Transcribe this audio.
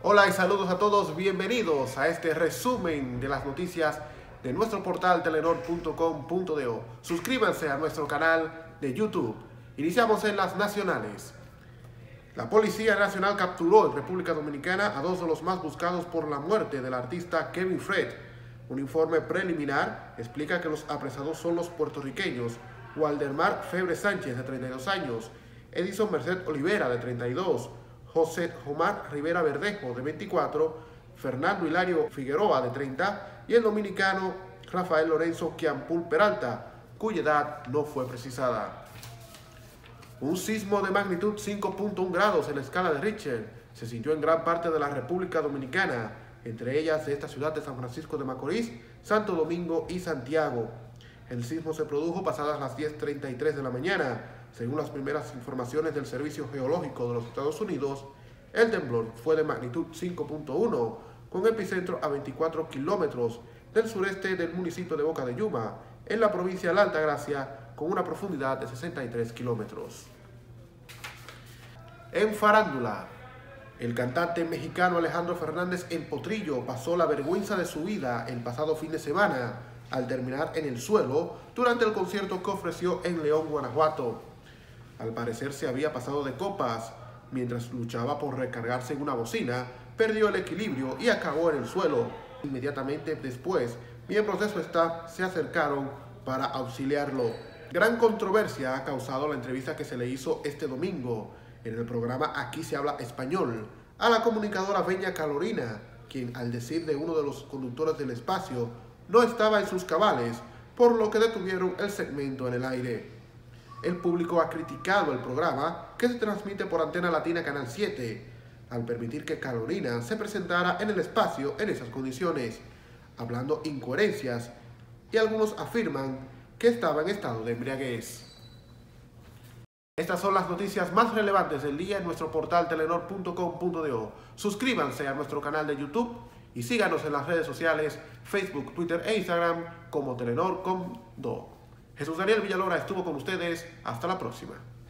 Hola y saludos a todos, bienvenidos a este resumen de las noticias de nuestro portal telenor.com.do. Suscríbanse a nuestro canal de YouTube. Iniciamos en las nacionales. La Policía Nacional capturó en República Dominicana a dos de los más buscados por la muerte del artista Kevin Fred. Un informe preliminar explica que los apresados son los puertorriqueños Waldemar Febre Sánchez, de 32 años, Edison Merced Olivera, de 32, José Omar Rivera Verdejo, de 24, Fernando Hilario Figueroa, de 30, y el dominicano Rafael Lorenzo Quiampul Peralta, cuya edad no fue precisada. Un sismo de magnitud 5.1 grados en la escala de Richter se sintió en gran parte de la República Dominicana, entre ellas de esta ciudad de San Francisco de Macorís, Santo Domingo y Santiago. El sismo se produjo pasadas las 10:33 de la mañana. Según las primeras informaciones del Servicio Geológico de los Estados Unidos, el temblor fue de magnitud 5.1, con epicentro a 24 kilómetros del sureste del municipio de Boca de Yuma, en la provincia de La Altagracia, con una profundidad de 63 kilómetros. En farándula, el cantante mexicano Alejandro Fernández El Potrillo pasó la vergüenza de su vida el pasado fin de semana al terminar en el suelo durante el concierto que ofreció en León, Guanajuato. Al parecer se había pasado de copas. Mientras luchaba por recargarse en una bocina, perdió el equilibrio y acabó en el suelo. Inmediatamente después, miembros de su staff se acercaron para auxiliarlo. Gran controversia ha causado la entrevista que se le hizo este domingo en el programa Aquí se habla español a la comunicadora Beña Carolina, quien, al decir de uno de los conductores del espacio, no estaba en sus cabales, por lo que detuvieron el segmento en el aire. El público ha criticado el programa, que se transmite por Antena Latina Canal 7, al permitir que Carolina se presentara en el espacio en esas condiciones, hablando incoherencias, y algunos afirman que estaba en estado de embriaguez. Estas son las noticias más relevantes del día en nuestro portal telenor.com.do. Suscríbanse a nuestro canal de YouTube y síganos en las redes sociales, Facebook, Twitter e Instagram como Telenor.com.do. Jesús Daniel Villalora estuvo con ustedes. Hasta la próxima.